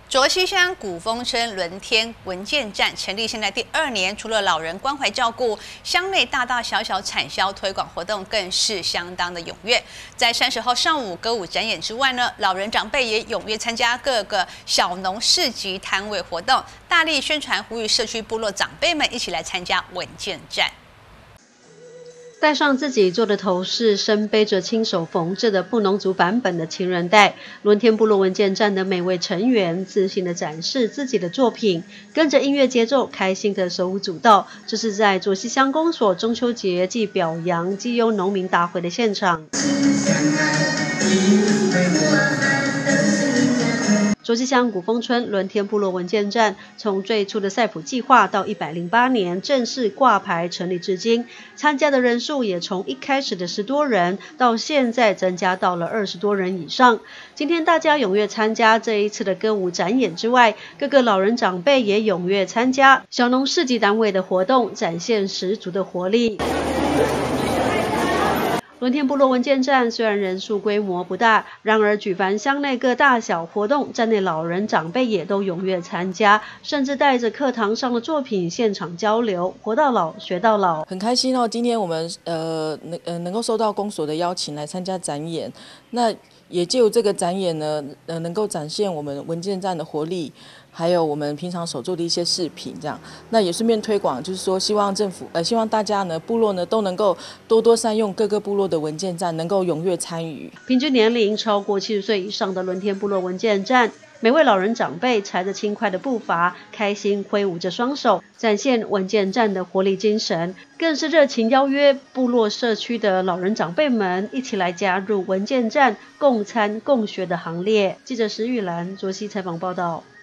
卓溪乡古风村轮天文健站成立现在第2年，除了老人关怀照顾，乡内大大小小产销推广活动更是相当的踊跃。在30号上午歌舞展演之外呢，老人长辈也踊跃参加各个小农市集摊位活动，大力宣传，呼吁社区部落长辈们一起来参加文健站。 戴上自己做的头饰，身背着亲手缝制的布农族版本的情人带，轮天部落文健站的每位成员自信地展示自己的作品，跟着音乐节奏开心地手舞足蹈。这是在卓溪乡公所中秋节暨表扬绩优农民大会的现场。 卓溪乡古风村轮天部落文健站从最初的赛普计划到108年正式挂牌成立至今，参加的人数也从一开始的10多人到现在增加到了20多人以上。今天大家踊跃参加这一次的歌舞展演之外，各个老人长辈也踊跃参加小农市集单位的活动，展现十足的活力。 轮天部落文健站虽然人数规模不大，然而举办乡内各大小活动，站内老人长辈也都踊跃参加，甚至带着课堂上的作品现场交流，活到老学到老。 很开心哦，今天我们能够受到公所的邀请来参加展演，那也借由这个展演呢，能够展现我们文健站的活力。 还有我们平常手做的一些饰品，这样，那也顺便推广，就是说，希望政府，希望大家呢，部落呢都能够多多善用各个部落的文健站，能够踊跃参与。 平均年龄超过70岁以上的轮天部落文健站，每位老人长辈踩着轻快的步伐，开心挥舞着双手，展现文健站的活力精神，更是热情邀约部落社区的老人长辈们一起来加入文健站共参共学的行列。记者石玉兰卓溪采访报道。